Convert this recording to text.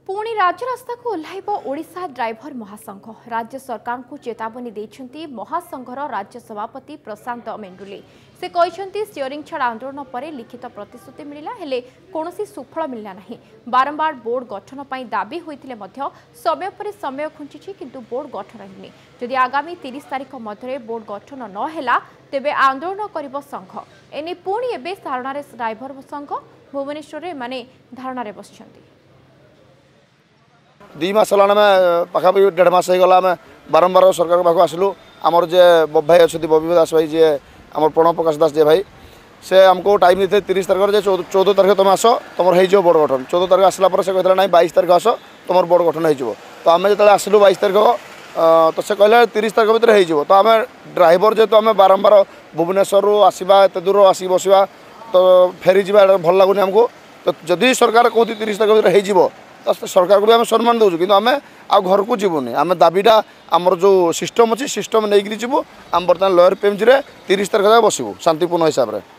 पुणी राज्य रास्ता को ओह्लैब ओडिशा ड्राइवर महासंघ। राज्य सरकार को चेतावनी देछंती महासंघर राज्य सभापति प्रशांत मेंडुले। से कहते स्टीयरिंग छाड़ आंदोलन पर लिखित प्रतिश्रुति मिला हेले कौनसी सुफल मिलना नहीं। बारंबार बोर्ड गठन पर दाबी होते समय पर समय खुंची किंतु बोर्ड गठन होनी। जदि आगामी 30 तारीख मध्य बोर्ड गठन नहेला तेबे आंदोलन कर संघ। एने पुणी एबे धारणा ड्राइवर संघ भुवनेश्वर माने धारणा बस 2 मास है पाखापाखि 1.5 मास होगा आम बारंबार सरकार पाक आसलु आमर जे भाई अच्छे बबी दास भाई जे आम प्रणव प्रकाश दास जे भाई से आमको टाइम देते 30 तारीख 14 तारीख तुम आस तुम हो बोर्ड गठन 14 तारीख आसला से कहते ना 22 तारीख आस तुम बोर्ड गठन हो। तो आम जो आसलु 22 तारीख तो से कहले 30 तारीख भितर हो। तो आम ड्राइवर जेहतु आम बारंबार भुवनेश्वर आसवा एत दूर आसिक बसवा तो फेरी जा भल लगुनि आमको। तो जदि सरकार कहती 30 तारीख भितर हो तो सरकार को भी आम सम्मान दूसु कि आम आ घर को जीवनी आम दाबीटा आमर जो सिस्टम अच्छी सिस्टम नहीं जीवु आम बर्तमान लयर पेमजी 30 तारीख बसबू शांतिपूर्ण हिसाब से।